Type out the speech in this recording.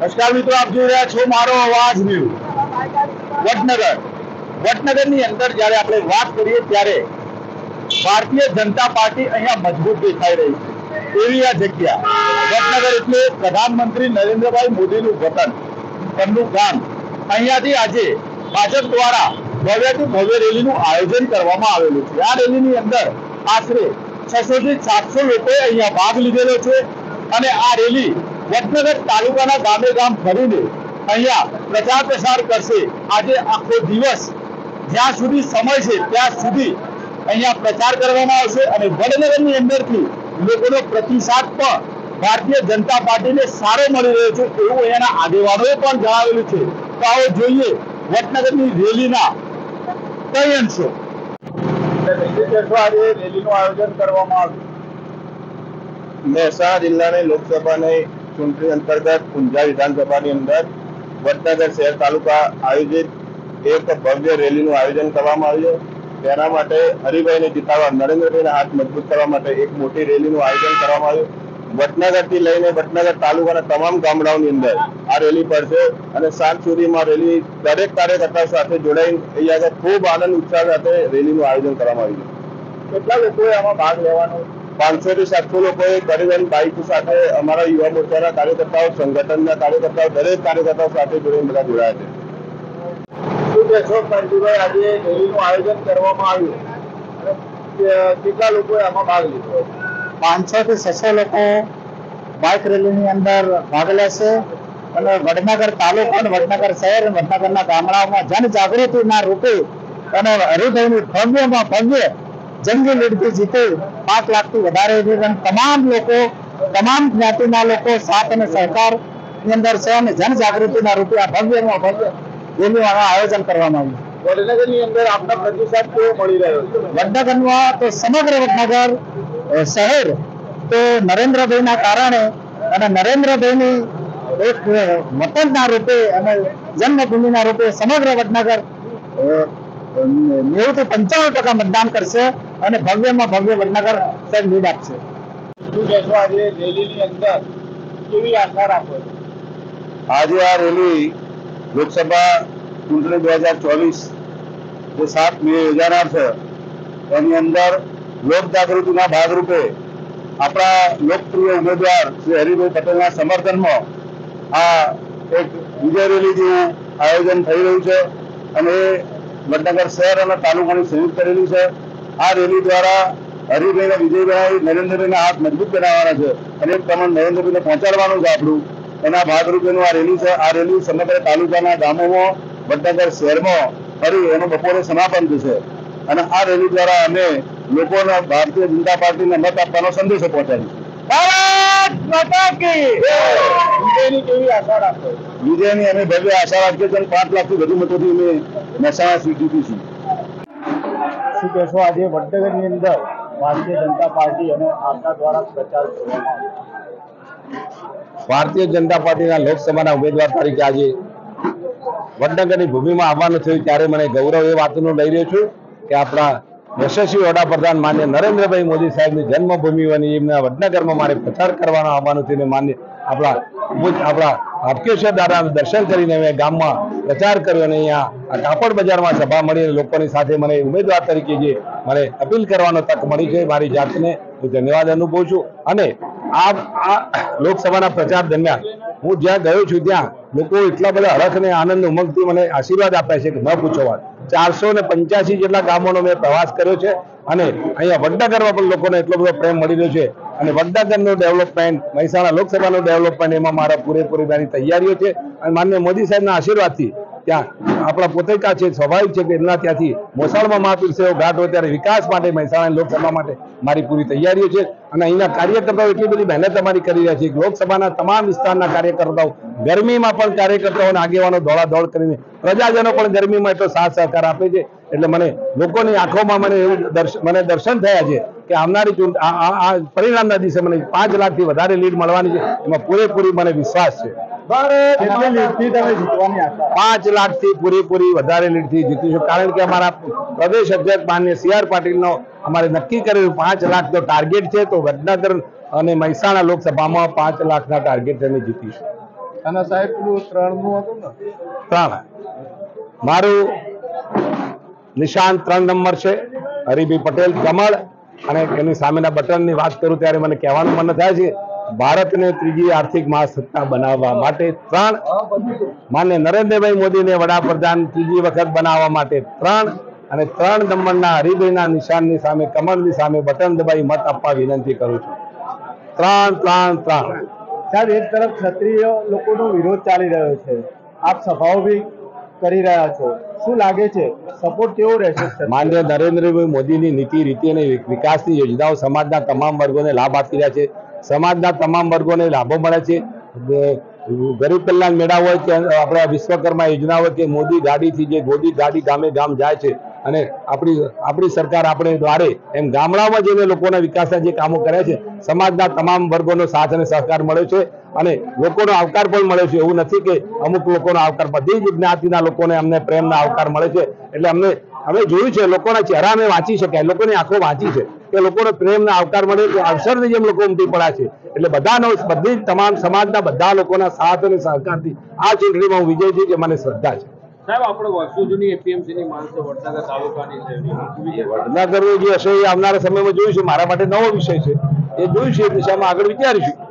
નમસ્કાર મિત્રો, આપ જોઈ રહ્યા છો મારો અવાજ ન્યૂઝ। વડનગરની અંદર જ્યારે આપણે વાત કરીએ ત્યારે ભારતીય જનતા પાર્ટી અહીંયા મજબૂત દેખાઈ રહી છે। એવી આ જગ્યા વડનગર એટલે પ્રધાનમંત્રી નરેન્દ્રભાઈ મોદીનું વતન, તેમનું ગામ। અહીંયાથી આજે ભાજપ દ્વારા ભવ્યથી ભવ્ય રેલીનું આયોજન કરવામાં આવેલું છે। આ રેલીની અંદર આશરે 600 થી 700 લોકોએ અહીંયા ભાગ લીધેલો છે અને આ રેલી વડનગર તાલુકાના ગામે ગામ ફરીને અહીંયા પ્રચાર પ્રસાર કરશે। આજે આખો દિવસ જ્યાં સુધી સમય છે ત્યાં સુધી અહીંયા પ્રચાર કરવામાં આવશે અને વડનગરની અંદરથી લોકોનો પ્રતિસાદ પણ ભારતીય જનતા પાર્ટીને સારો મળી રહ્યો છે એવું અહીંયાના આગેવાનોએ પણ જણાવેલું છે। તો આવો જોઈએ વડનગરની રેલીના કઈ અંશો। આજે રેલીનું આયોજન કરવામાં આવ્યું। મહેસાણા જિલ્લાની લોકસભાની ચૂંટણી અંતર્ગત ઊંઝા વિધાનસભાની અંદર વડનગર શહેર તાલુકા આયોજિત એક ભવ્ય રેલીનું આયોજન કરવામાં આવ્યું। તેના માટે હરિભાઈને જીતાડવા, નરેન્દ્રભાઈના હાથ મજબૂત કરવા માટે એક મોટી રેલીનું આયોજન કરવામાં આવ્યું। વડનગરથી લઈને વડનગર તાલુકાના તમામ ગામડાઓની અંદર આ રેલી પડશે અને સાંજ સુધીમાં રેલી દરેક કાર્યકર્તાઓ સાથે જોડાઈને અહીંયા આગળ ખૂબ આનંદ ઉત્સાહ સાથે રેલીનું આયોજન કરવામાં આવ્યું। કેટલા લોકોએ આમાં ભાગ લેવાનો? 500 થી 700 લોકોએ પરિવહન બાઇક સાથે અમારા યુવા મોરચાના કાર્યકર્તાઓ, સંગઠનના કાર્યકર્તાઓ, દરેક કાર્યકર્તાઓ સાથે જોડાઈને બધા જોડાયા છે। શું કહેશો પંજુભાઈ, આજે રેલીનું આયોજન કરવામાં આવ્યું અને કેટલા લોકોએ આમાં ભાગ લીધો? 500 થી 600 લોકો બાઇક રેલીની અંદર ભાગ લેશે અને વડનગર તાલુકો અને વડનગર શહેર અને વડનગરના ગામડાઓમાં જનજાગૃતિના રૂપે અને હરિભાઈની ભવ્યમાં ભવ્ય જંગી લીડથી જીતે 5 લાખથી વધારે તમામ લોકો, તમામ જ્ઞાતિના લોકો સાથ અને સહકારની અંદર છે અને જનજાગૃતિના રૂપે આ ભવ્યમાં ભવ્ય રેલીનું આયોજન કરવામાં આવ્યું। વડનગરની અંદર આપના પ્રતિસાદ કેવો મળી રહ્યો છે? વડનગરમાં તો સમગ્ર વડનગર શહેર તો નરેન્દ્રભાઈના કારણે અને નરેન્દ્રભાઈની એક વતનના રૂપે અને જન્મભૂમિના રૂપે સમગ્ર વડનગર 90 થી 95% મતદાન કરશે અને ભવ્યમાં ભવ્ય વડનગર સાહેબ લીડ આપશે। શું કહેશો, આજે રેલીની અંદર કેવી આશા રાખો છો? આજે આ રેલી લોકસભા ચૂંટણી 2024 જે 7 મે યોજાનાર છે એની અંદર લોક જાગૃતિના ભાગરૂપે આપણા લોકપ્રિય ઉમેદવાર શ્રી હરિભાઈ પટેલના સમર્થનમાં આ એક વિજય રેલી જેવું આયોજન થઈ રહ્યું છે અને વડનગર શહેર અને તાલુકાની સંયુક્ત રેલી છે। આ રેલી દ્વારા હરિભાઈને વિજય બનાવી નરેન્દ્રભાઈના હાથ મજબૂત બનાવવાના છે અને એક પ્રમાણ નરેન્દ્રભાઈને પહોંચાડવાનું છે આપણું, એના ભાગરૂપેનું આ રેલી છે। આ રેલી સમગ્ર તાલુકાના ગામોમાં, વડનગર શહેરમાં ફરી એનું બપોરે સમાપન થશે અને આ રેલી દ્વારા અમે લોકોને ભારતીય જનતા પાર્ટીને મત આપવાનો સંદેશો વિજયની કેવી આશા રાખો? વિજયની અમે ભવ્ય આશા રાખીએ છીએ અને 5 લાખથી વધુ મતોથી અમે મહેસાણા સીટ જીતીશું। શું કહેશો, આજે વડનગરની અંદર ભારતીય જનતા પાર્ટી અને આપના દ્વારા પ્રચાર કરવામાં આવ્યો? ભારતીય જનતા પાર્ટીના લોકસભાના ઉમેદવાર તરીકે આજે વડનગરની ભૂમિમાં આવવાનું થયું ત્યારે મને ગૌરવ એ વાતનું લઈ રહ્યો છું કે આપણા યશસ્વી વડાપ્રધાન માન્ય નરેન્દ્રભાઈ મોદી સાહેબની જન્મભૂમિ અને એમના વડનગરમાં મારે પ્રચાર કરવાનો આવવાનું થયું। માન્ય આપણા હાટકેશ્વર દાદાનું દર્શન કરીને અમે ગામમાં પ્રચાર કર્યો અને અહીંયા આ કાપડ બજારમાં સભા મળીને લોકોની સાથે મને ઉમેદવાર તરીકે જે મને અપીલ કરવાનો તક મળી છે, મારી જાતને હું ધન્યવાદ અનુભવું છું। અને આ લોકસભાના પ્રચાર દરમિયાન હું જ્યાં ગયો છું ત્યાં લોકો એટલા બધા હરખ અને આનંદ ઉમંગથી મને આશીર્વાદ આપ્યા છે કે ન પૂછો વાત। 485 જેટલા ગામોનો મેં પ્રવાસ કર્યો છે અને અહીંયા વડનગરમાં પણ લોકોને એટલો બધો પ્રેમ મળી રહ્યો છે અને વડનગરનું ડેવલપમેન્ટ, મહેસાણા લોકસભાનું ડેવલપમેન્ટ એમાં મારા પૂરેપૂરી મારી તૈયારીઓ છે અને માનનીય મોદી સાહેબના આશીર્વાદથી ત્યાં આપણા પોતેકા છે, સ્વાભાવિક છે કે એમના ત્યાંથી મોસાળમાં મહાપીર સેવો ઘાટ હોય ત્યારે વિકાસ માટે, મહેસાણા લોકસભા માટે મારી પૂરી તૈયારીઓ છે અને અહીંના કાર્યકર્તાઓ એટલી બધી મહેનત અમારી કરી રહ્યા છે। લોકસભાના તમામ વિસ્તારના કાર્યકર્તાઓ ગરમીમાં પણ કાર્યકર્તાઓને આગેવાનો દોડાદોડ કરીને પ્રજાજનો પણ ગરમીમાં એટલો સાથ સહકાર આપે છે। એટલે મને લોકોની આંખોમાં મને એવું દર્શન થયા છે કે આવનારી આ પરિણામના દિવસે મને 5 લાખથી વધારે લીડ મળવાની છે, એમાં પૂરેપૂરી મને વિશ્વાસ છે। 5 લાખથી પૂરેપૂરી વધારે લીડથી જીતીશું કારણ કે અમારા પ્રદેશ અધ્યક્ષ માન્ય CR પાટીલનો અમારે નક્કી કરેલું 5 લાખનો ટાર્ગેટ છે। તો વડનગર અને મહેસાણા લોકસભામાં 5 લાખના ટાર્ગેટ અમે જીતીશું। અને સાહેબ પેલું 3 નું હતું ને 3 મારું નિશાન 3 નંબર છે, હરિભાઈ પટેલ કમળ. અને એની સામેના બટનની વાત કરું ત્યારે મને કહેવાનું મન થાય છે, ભારતને ત્રીજી આર્થિક મહાસત્તા બનાવવા માટે 3, માન્ય નરેન્દ્રભાઈ મોદીને વડાપ્રધાન ત્રીજી વખત બનાવવા માટે 3, અને 3 નંબરના હરિભાઈના નિશાનની સામે કમળની સામે બટન દબાવી મત આપવા વિનંતી કરું છું. 3, 3, 3. સાહેબ એક તરફ ક્ષત્રિય લોકોનો વિરોધ ચાલી રહ્યો છે, આપ સભાઓ બી કરી રહ્યા છો, શું લાગે છે સપોર્ટ કેવો રહેશે? માન્ય નરેન્દ્રભાઈ મોદીની નીતિ રીતિ અને વિકાસની યોજનાઓ સમાજના તમામ વર્ગોને લાભ આપી રહ્યા છે. સમાજના તમામ વર્ગોને લાભો મળે છે. ગરીબ કલ્યાણ મેળા હોય કે આપણા વિશ્વકર્મા યોજના હોય કે મોદી ગાડીથી જે મોદી ગાડી ગામે ગામ જાય છે, અને આપણી સરકાર આપણે દ્વારે એમ ગામડામાં જઈને લોકોના વિકાસના જે કામો કરે છે, સમાજના તમામ વર્ગોનો સાથ અને સહકાર મળ્યો છે, અને લોકોનો આવકાર પણ મળ્યો છે. એવું નથી કે અમુક લોકોનો આવકાર, બધી જ જ્ઞાતિના લોકોને અમને પ્રેમના આવકાર મળે છે. એટલે અમે જોયું છે, લોકોના ચહેરા અમે વાંચી શક્યા, લોકોની આંખો વાંચી છે કે લોકોનો પ્રેમના આવકાર મળે છે, અવસરની જેમ લોકો ઉમટી પડ્યા છે. એટલે બધી તમામ સમાજના બધા લોકોના સાથ અને સહકારથી આ ચૂંટણીમાં હું વિજય છું, જે મને શ્રદ્ધા છે. સાહેબ આપણે વર્ષો જૂની એપીએમસી ની માંગ છે વડનગર તાલુકાની છે, વડનગરનું જે હશે એ આવનારા સમયમાં જોઈશું. મારા માટે નવો વિષય છે, એ જોઈશું, એ દિશામાં આગળ વિચારીશું.